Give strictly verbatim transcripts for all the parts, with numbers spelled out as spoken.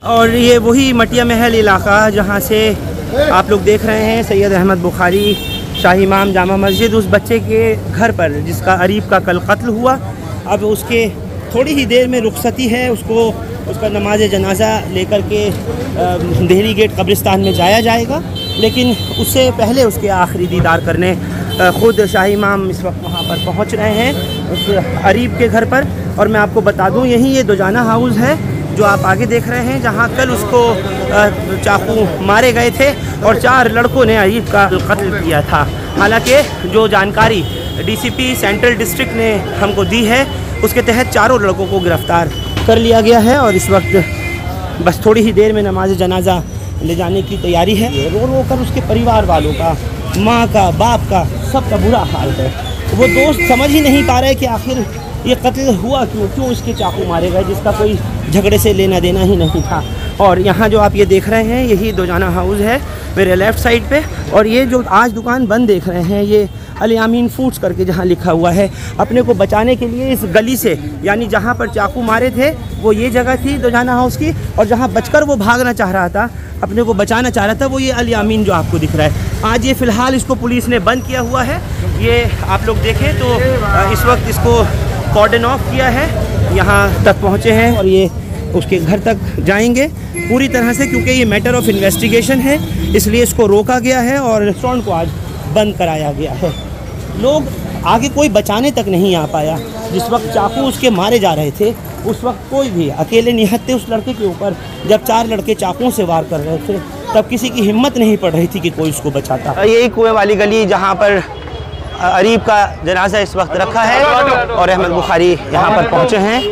और ये वही मटिया महल इलाका जहाँ से आप लोग देख रहे हैं सैयद अहमद बुखारी शाही इमाम जामा मस्जिद, उस बच्चे के घर पर जिसका अरीब का कल कत्ल हुआ। अब उसके थोड़ी ही देर में रुखसती है, उसको उसका नमाज जनाजा लेकर के देहली गेट कब्रिस्तान में जाया जाएगा, लेकिन उससे पहले उसके आखिरी दीदार करने ख़ुद शाही इमाम इस वक्त वहाँ पर पहुँच रहे हैं उस अरीब के घर पर। और मैं आपको बता दूँ, यही ये दोजाना हाउस है जो आप आगे देख रहे हैं, जहाँ कल उसको चाकू मारे गए थे और चार लड़कों ने अरीब का कत्ल किया था। हालांकि जो जानकारी डीसीपी सेंट्रल डिस्ट्रिक्ट ने हमको दी है उसके तहत चारों लड़कों को गिरफ़्तार कर लिया गया है और इस वक्त बस थोड़ी ही देर में नमाज जनाजा ले जाने की तैयारी है। रो रो कर उसके परिवार वालों का, माँ का, बाप का, सबका बुरा हाल है। वो दोस्त समझ ही नहीं पा रहे कि आखिर ये कत्ल हुआ क्यों, क्यों इसके चाकू मारे गए, जिसका कोई झगड़े से लेना देना ही नहीं था। और यहाँ जो आप ये देख रहे हैं यही दोजाना हाउस है मेरे लेफ़्ट साइड पे। और ये जो आज दुकान बंद देख रहे हैं ये अल यामीन फूड्स करके जहाँ लिखा हुआ है, अपने को बचाने के लिए इस गली से, यानी जहाँ पर चाकू मारे थे वो ये जगह थी दोजाना हाउस की, और जहाँ बचकर वो भागना चाह रहा था, अपने को बचाना चाह रहा था, वो ये अल यामीन जो आपको दिख रहा है। आज ये फ़िलहाल इसको पुलिस ने बंद किया हुआ है। ये आप लोग देखें तो इस वक्त इसको कॉर्डन ऑफ किया है, यहाँ तक पहुँचे हैं और ये उसके घर तक जाएंगे पूरी तरह से, क्योंकि ये मैटर ऑफ इन्वेस्टिगेशन है, इसलिए इसको रोका गया है और रेस्टोरेंट को आज बंद कराया गया है। लोग आगे कोई बचाने तक नहीं आ पाया। जिस वक्त चाकू उसके मारे जा रहे थे उस वक्त कोई भी अकेले निहत्ते थे उस लड़के के ऊपर, जब चार लड़के चाकुओं से वार कर रहे थे तब किसी की हिम्मत नहीं पड़ रही थी कि कोई उसको बचाता। यही कुएं वाली गली जहाँ पर अरीब का जनाजा इस वक्त रखा है और अहमद बुखारी यहाँ पर पहुँचे हैं।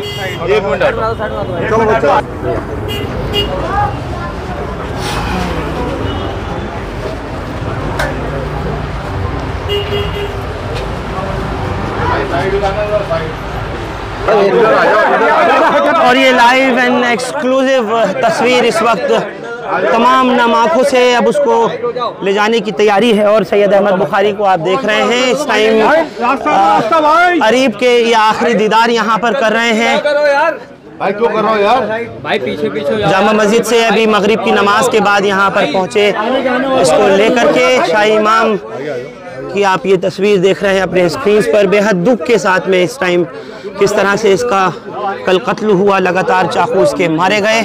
और ये लाइव एंड एक्सक्लूसिव तस्वीर इस वक्त तमाम नम आँखों से अब उसको ले जाने की तैयारी है। और सैयद अहमद बुखारी को आप देख रहे हैं इस टाइम अरीब के ये आखिरी दीदार यहाँ पर कर रहे हैं। भाई क्यों कर रहे हो यार? भाई पीछे पीछे जामा मस्जिद से अभी मगरिब की नमाज के बाद यहाँ पर पहुँचे, इसको लेकर के शाही इमाम की आप ये तस्वीर देख रहे हैं अपने स्क्रीन पर। बेहद दुख के साथ में इस टाइम किस तरह से इसका कल कत्ल हुआ, लगातार चाकू इसके मारे गए।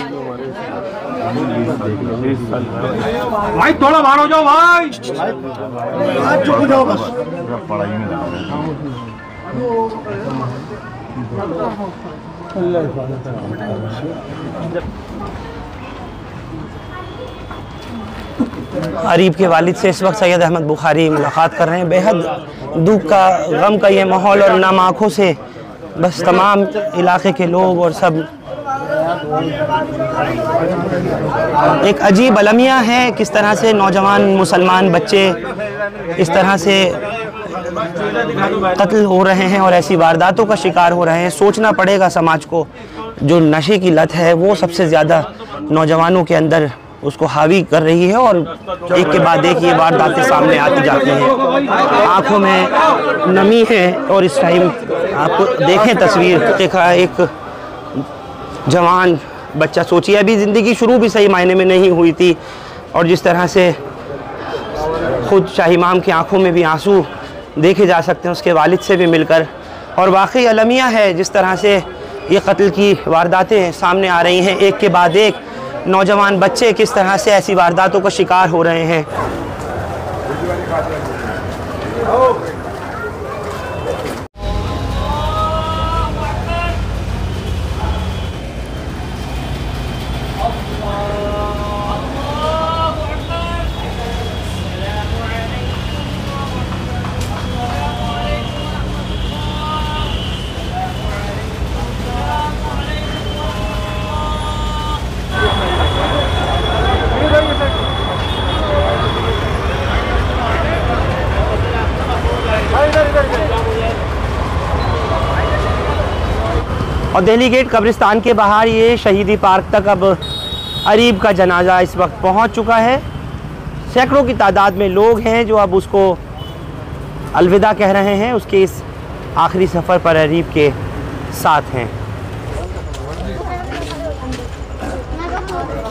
भाई थोड़ा बाहर हो जाओ भाई, चुप हो जाओ बस। अरीब के वालिद से इस वक्त सैयद अहमद बुखारी मुलाकात कर रहे हैं। बेहद दुख का, गम का ये माहौल और नम आँखों से बस तमाम इलाके के लोग और सब एक अजीब अलमिया है किस तरह से नौजवान मुसलमान बच्चे इस तरह से कत्ल हो रहे हैं और ऐसी वारदातों का शिकार हो रहे हैं। सोचना पड़ेगा समाज को, जो नशे की लत है वो सबसे ज़्यादा नौजवानों के अंदर उसको हावी कर रही है और एक के बाद एक ये वारदातें सामने आती जाती हैं। आँखों में नमी है और इस टाइम आपको देखें तस्वीर, देखा एक जवान बच्चा, सोचिए अभी ज़िंदगी शुरू भी सही मायने में नहीं हुई थी और जिस तरह से ख़ुद शाही इमाम की आंखों में भी आंसू देखे जा सकते हैं उसके वालिद से भी मिलकर। और वाकई अलमिया है जिस तरह से ये कत्ल की वारदातें सामने आ रही हैं, एक के बाद एक नौजवान बच्चे किस तरह से ऐसी वारदातों का शिकार हो रहे हैं। और दिल्ली गेट कब्रिस्तान के बाहर ये शहीदी पार्क तक अब अरीब का जनाजा इस वक्त पहुंच चुका है। सैकड़ों की तादाद में लोग हैं जो अब उसको अलविदा कह रहे हैं, उसके इस आखिरी सफ़र पर अरीब के साथ हैं।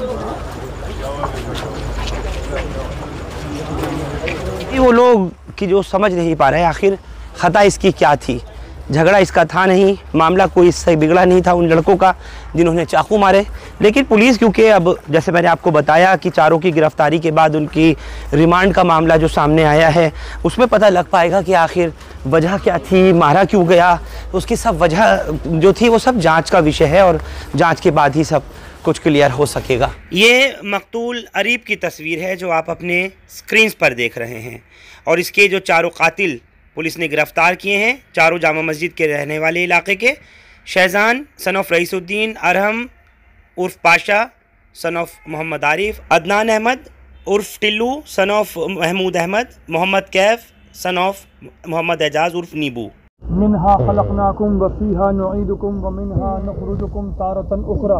लोग की जो समझ नहीं पा रहे हैं आखिर ख़ता इसकी क्या थी। झगड़ा इसका था नहीं, मामला कोई इससे बिगड़ा नहीं था उन लड़कों का जिन्होंने चाकू मारे। लेकिन पुलिस, क्योंकि अब जैसे मैंने आपको बताया कि चारों की गिरफ्तारी के बाद उनकी रिमांड का मामला जो सामने आया है उसमें पता लग पाएगा कि आखिर वजह क्या थी, मारा क्यों गया। उसकी सब वजह जो थी वो सब जांच का विषय है और जांच के बाद ही सब कुछ क्लियर हो सकेगा। ये मकतूल अरीब की तस्वीर है जो आप अपने स्क्रीन पर देख रहे हैं और इसके जो चारों कातिल पुलिस ने गिरफ़्तार किए हैं, चारों जामा मस्जिद के रहने वाले इलाके के, शहजान सन ऑफ रईसुद्दीन, अरहम उर्फ पाशा सन ऑफ मोहम्मद आरिफ, अदनान अहमद उर्फ Tillu son of Mahmood Ahmad, Mohammad Kaif son of Mohammad Ejaz उर्फ नीबू। मिन्हा खलक़नाकुम व फ़ीहा नुईदुकुम व मिन्हा नुख़रिजुकुम तारतन उख़रा।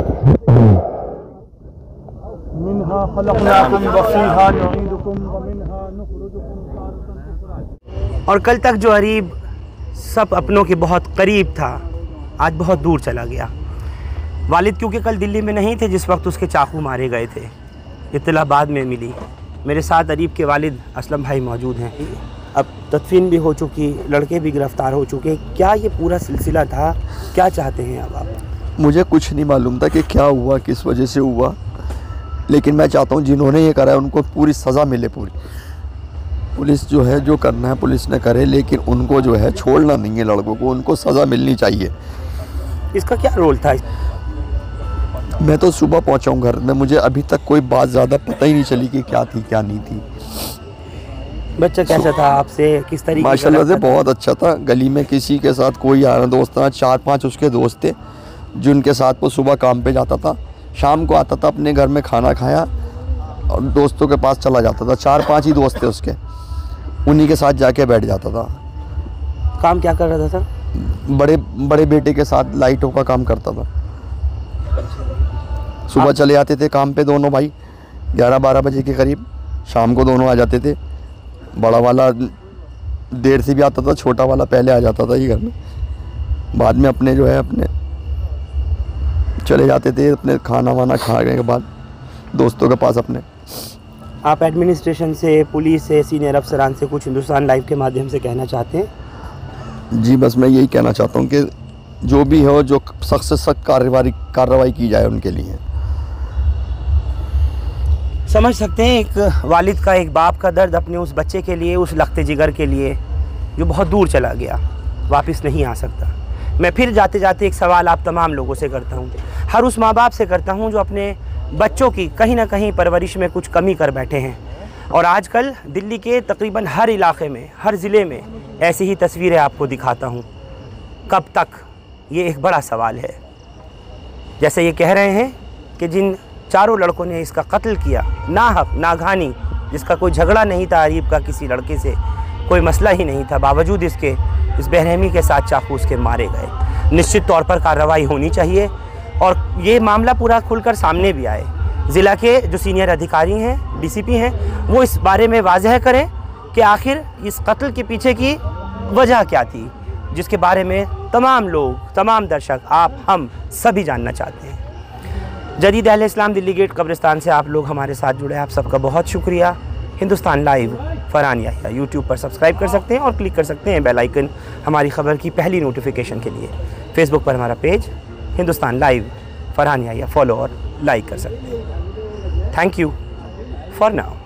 मिन्हा खलक़नाकुम व फ़ीहा नुईदुकुम व मिन्हा नुख़रिजुकुम तारतन उख़रा। और कल तक जो अरीब सब अपनों के बहुत करीब था, आज बहुत दूर चला गया। वालिद क्योंकि कल दिल्ली में नहीं थे जिस वक्त उसके चाकू मारे गए थे, इत्तला बाद में मिली। मेरे साथ अरीब के वालिद असलम भाई मौजूद हैं। अब तदफीन भी हो चुकी, लड़के भी गिरफ़्तार हो चुके। क्या ये पूरा सिलसिला था, क्या चाहते हैं अब आप? मुझे कुछ नहीं मालूम था कि क्या हुआ, किस वजह से हुआ, लेकिन मैं चाहता हूँ जिन्होंने ये करा है उनको पूरी सज़ा मिले। पूरी पुलिस जो है जो करना है पुलिस ने करे, लेकिन उनको जो है छोड़ना नहीं है लड़कों को, उनको सज़ा मिलनी चाहिए। इसका क्या रोल था? मैं तो सुबह पहुंचा हूं घर में, मुझे अभी तक कोई बात ज़्यादा पता ही नहीं चली कि क्या थी क्या नहीं थी। बच्चा कैसा था आपसे, किस तरीके? माशाल्लाह से बहुत अच्छा था। गली में किसी के साथ कोई यार दोस्त था, चार पांच उसके दोस्त थे जिनके साथ वो सुबह काम पे जाता था, शाम को आता था, अपने घर में खाना खाया और दोस्तों के पास चला जाता था। चार पाँच ही दोस्त थे उसके, उन्हीं के साथ जाके बैठ जाता था। काम क्या कर रहा था सर? बड़े बड़े बेटे के साथ लाइटों का काम करता था। सुबह चले आते थे काम पे दोनों भाई ग्यारह बारह बजे के करीब, शाम को दोनों आ जाते थे। बड़ा वाला देर से भी आता था, छोटा वाला पहले आ जाता था ये घर में। बाद में अपने जो है अपने चले जाते थे अपने खाना वाना खाने के बाद दोस्तों के पास अपने। आप एडमिनिस्ट्रेशन से, पुलिस से, सीनियर अफसरान से कुछ हिंदुस्तान लाइव के माध्यम से कहना चाहते हैं? जी बस मैं यही कहना चाहता हूँ कि जो भी हो, जो सख्त से सख्त कार्रवाई कार्रवाई की जाए उनके लिए। समझ सकते हैं एक वालिद का, एक बाप का दर्द अपने उस बच्चे के लिए, उस लख्ते जिगर के लिए जो बहुत दूर चला गया, वापस नहीं आ सकता। मैं फिर जाते जाते एक सवाल आप तमाम लोगों से करता हूँ, हर उस माँ बाप से करता हूँ जो अपने बच्चों की कहीं ना कहीं परवरिश में कुछ कमी कर बैठे हैं। और आजकल दिल्ली के तकरीबन हर इलाके में, हर ज़िले में ऐसी ही तस्वीरें आपको दिखाता हूँ। कब तक, ये एक बड़ा सवाल है। जैसे ये कह रहे हैं कि जिन चारों लड़कों ने इसका कत्ल किया, नाहक नाघानी, जिसका कोई झगड़ा नहीं था अरीब का किसी लड़के से, कोई मसला ही नहीं था, बावजूद इसके इस बेरहमी के साथ चाकू उसके मारे गए। निश्चित तौर पर कार्रवाई होनी चाहिए और ये मामला पूरा खुलकर सामने भी आए। ज़िला के जो सीनियर अधिकारी हैं, डीसीपी हैं, वो इस बारे में वाजह करें कि आखिर इस कत्ल के पीछे की वजह क्या थी, जिसके बारे में तमाम लोग, तमाम दर्शक, आप, हम सभी जानना चाहते हैं। जदीद अहले इस्लाम दिल्ली गेट कब्रिस्तान से आप लोग हमारे साथ जुड़े, आप सबका बहुत शुक्रिया। हिंदुस्तान लाइव फरहान याहिया यूट्यूब पर सब्सक्राइब कर सकते हैं और क्लिक कर सकते हैं बेल आइकन हमारी खबर की पहली नोटिफिकेशन के लिए। फेसबुक पर हमारा page Hindustan live Farhan Yahiya follow और लाइक कर सकते हैं। Thank you for now.